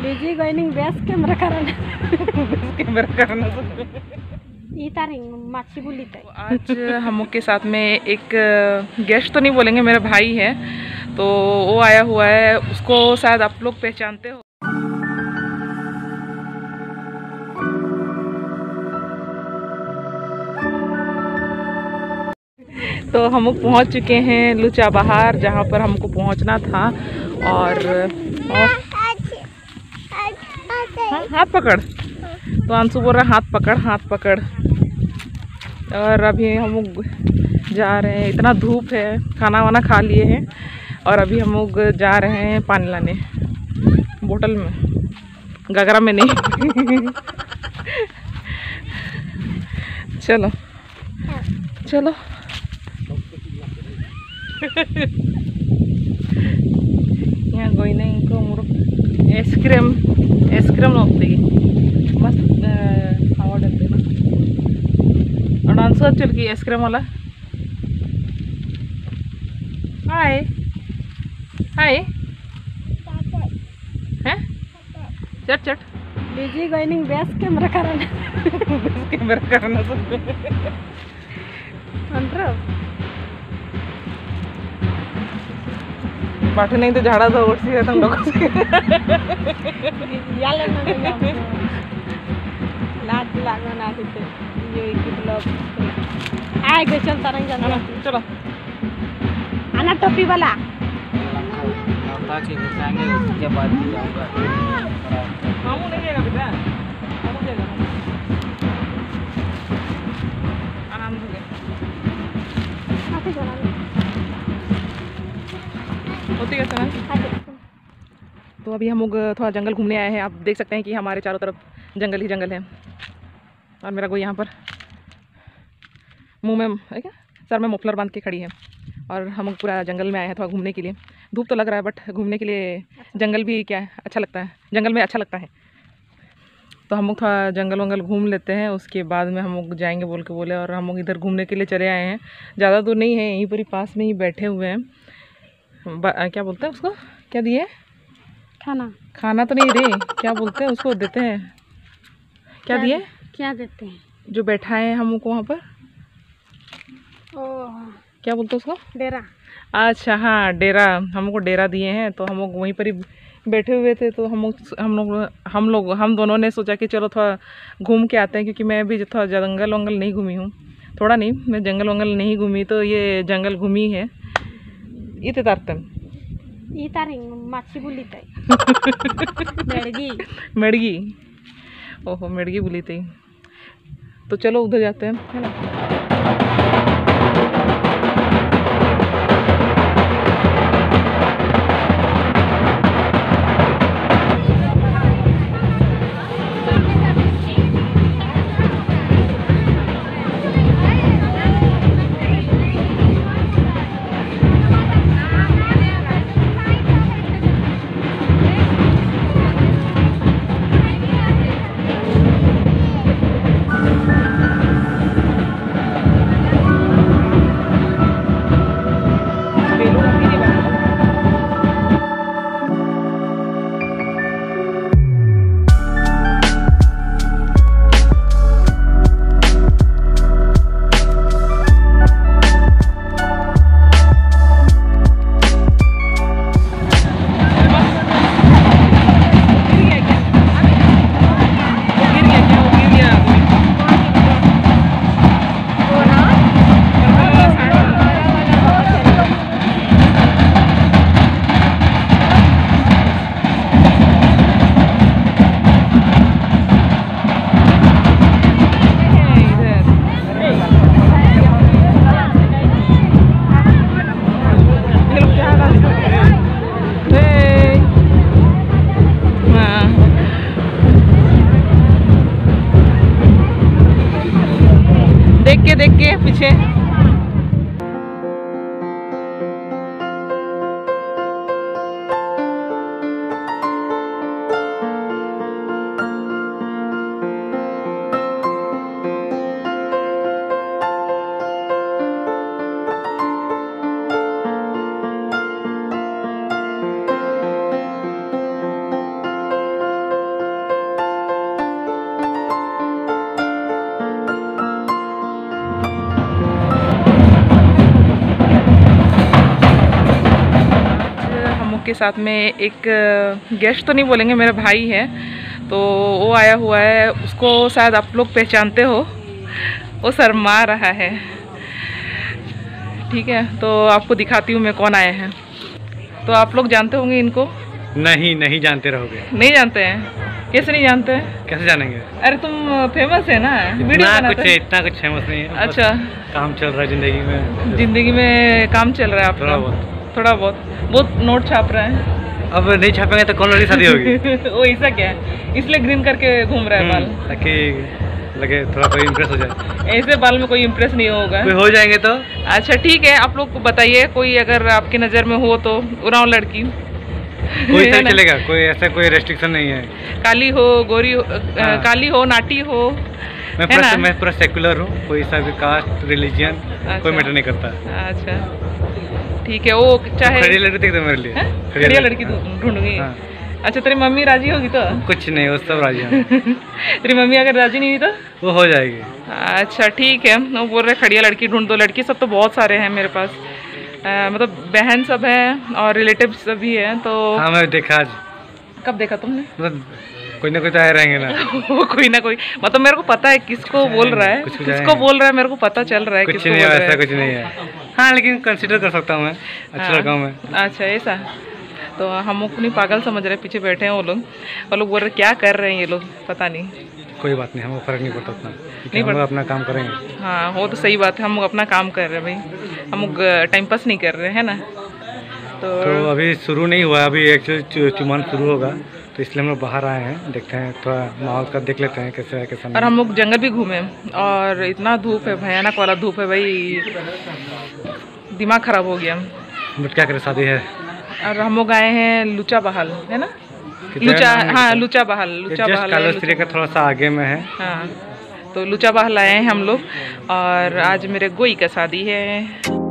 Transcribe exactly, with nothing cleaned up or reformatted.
लीजिए गोइनिंग बेस कैमरा करना कैमरा करना ई तारिंग माछी बुली तय। आज हम के साथ में एक गेस्ट तो नहीं बोलेंगे, मेरा भाई है, तो वो आया हुआ है। उसको शायद आप लोग पहचानते हो। तो हम लोग पहुँच चुके हैं लुचा बाहर, जहाँ पर हमको पहुँचना था। और, और हाँ, हाथ पकड़। तो अंशु बोल रहा हाथ पकड़ हाथ पकड़। और अभी हम लोग जा रहे हैं, इतना धूप है, खाना वाना खा लिए हैं और अभी हम लोग जा रहे हैं पानी लाने, बोतल में, गगरा में नहीं। चलो चलो। यहाँ गई नहीं इनको मोर आइसक्रीम आइसक्रीम होती मस्त हवा डलते ना। और डांसर चल की आइसक्रीम वाला। हाय हाय हैं चट चट। लीजिए गोइनिंग बेस कैमरा करना कैमरा करना सब अंतर बाटे नहीं तो झाड़ा तो उठ सी तुम लोग याले ना लाज लागो ना दिते ये एक ब्लॉग आए गए चल तरंग जाना। चलो आना टोपी वाला ताकि घुसाएंगे, उसके बाद जाऊंगा। मामू नहीं जाएगा बेटा, मामू जाएगा आराम से। आते जाना होती कैसे ना। तो अभी हम लोग थोड़ा जंगल घूमने आए हैं। आप देख सकते हैं कि हमारे चारों तरफ जंगल ही जंगल है। और मेरा कोई यहाँ पर मुंह में है क्या, सर में मफलर बांध के खड़ी है। और हम लोग पूरा जंगल में आए हैं थोड़ा घूमने के लिए। धूप तो लग रहा है बट घूमने के लिए जंगल भी क्या है अच्छा लगता है, जंगल में अच्छा लगता है। तो हम लोग थोड़ा जंगल वंगल घूम लेते हैं, उसके बाद में हम लोग जाएंगे बोल के बोले। और हम लोग इधर घूमने के लिए चले आए हैं, ज़्यादा दूर नहीं है, यहीं पर ही पास में ही बैठे हुए हैं। क्या बोलते हैं उसको, क्या दिए? खाना खाना तो नहीं रे, क्या बोलते हैं उसको, देते हैं क्या, क्या दिए? क्या देते हैं जो बैठा है हम लोग को वहाँ पर, ओ क्या बोलते हैं उसको? डेरा। अच्छा हाँ डेरा, हम लोग को डेरा दिए हैं। तो हम लोग वहीं पर ही बैठे हुए थे। तो हम लोग हम लोग हम लोग हम दोनों ने सोचा कि चलो थोड़ा घूम के आते हैं, क्योंकि मैं भी थोड़ा जंगल वंगल नहीं घूमी हूँ, थोड़ा नहीं, मैं जंगल वंगल नहीं घूमी। तो ये जंगल घूमी है। इते तारतन ई तारिंग माछी बुली तय। मेड़गी मेड़गी, ओहो मेड़गी बुली थी। तो चलो उधर जाते हैं, है ना। देख के पीछे के साथ में एक गेस्ट तो नहीं बोलेंगे, मेरा भाई है, तो वो आया हुआ है। उसको शायद आप लोग पहचानते हो, वो शर्मा रहा है। ठीक है, तो आपको दिखाती हूँ मैं कौन आए हैं। तो आप लोग जानते होंगे इनको? नहीं नहीं जानते रहोगे। नहीं जानते हैं? कैसे नहीं जानते हैं? कैसे जानेंगे? अरे तुम फेमस है ना, वीडियो इतना बनाते कुछ हैं। इतना कुछ फेमस नहीं है। अच्छा, काम चल रहा है जिंदगी में। जिंदगी में काम चल रहा है आपका? थोड़ा बहुत थोड़ा बहुत बहुत नोट छाप रहे हैं। अब नहीं छापेंगे तो कौन लड़की शादी होगी? वो ऐसा क्या है, इसलिए ग्रीन करके घूम रहा है बाल, ताकि लगे थोड़ा कोई इम्प्रेस हो जाए। ऐसे बाल में कोई इम्प्रेस नहीं होगा। कोई हो जाएंगे तो अच्छा ठीक है, आप लोग बताइए कोई अगर आपकी नज़र में हो तो उराव लड़की कोई है सही ना? चलेगा, कोई ऐसा कोई रेस्ट्रिक्शन नहीं है। काली हो, गोरी हो, अ, हाँ। काली हो, नाटी हो, मैं है पूरा ना? मैं पूरा सेकुलर हूँ, कोई सा भी कास्ट रिलीजन अच्छा। कोई मैटर नहीं करता। अच्छा ठीक है, वो चाहे खड़ी लड़की देख दो मेरे लिए। हैं? खड़िया लड़की ढूं- ढूंढूंगी। हाँ। अच्छा तेरी मम्मी राजी होगी तो? कुछ नहीं, वो सब राजी हैं। तेरी मम्मी अगर राजी नहीं हुई तो? वो हो जाएगी। अच्छा ठीक है, वो बोल रहे खड़िया लड़की ढूंढ दो। लड़की सब तो बहुत सारे हैं मेरे पास, आ, मतलब बहन सब हैं और रिलेटिव सब भी हैं। तो हाँ मैं देखा आज, कब देखा तुमने? मतलब कोई ना कोई तो आए रहेंगे ना। कोई ना कोई, मतलब मेरे को पता है किसको बोल रहा है, कुछ कुछ किसको आए हैं। बोल रहा है, मेरे को पता चल रहा है कुछ किसको नहीं बोल है, रहा ऐसा है। कुछ नहीं है। हाँ लेकिन कंसिडर कर सकता हूँ मैं, अच्छा हाँ। लड़का हूँ मैं। अच्छा ऐसा, तो हम लोग नहीं पागल समझ रहे, पीछे बैठे हैं वो लोग, वो लोग बोल रहे क्या कर रहे हैं ये लोग, पता नहीं। कोई बात नहीं, हमको फर्क नहीं पड़ता उतना, क्योंकि नहीं हम लोग पड़ता। अपना काम करेंगे। हाँ वो तो सही बात है, हम लोग अपना काम कर रहे हैं भाई, हम लोग टाइम पास नहीं कर रहे हैं ना। तो, तो अभी शुरू नहीं हुआ, अभी एक्चुअली चुमान शुरू होगा, तो इसलिए हम लोग बाहर आए हैं, देखते हैं थोड़ा माहौल का देख लेते हैं कैसे है कैसा और नहीं। हम लोग जंगल भी घूमे और इतना धूप है, भयानक वाला धूप है भाई, दिमाग खराब हो गया। बट क्या करें, शादी है। और हम लोग आए हैं लुचा बहाल, है ना? कितना लुचा, नाम है हाँ इसका? लुचा बहाल, लुचा जस्ट बहाल है, कालोस्त्री लुचा- का थोड़ा सा आगे में है। हाँ तो लुचा बहाल आए हैं हम लोग, और आज मेरे गोई का शादी है।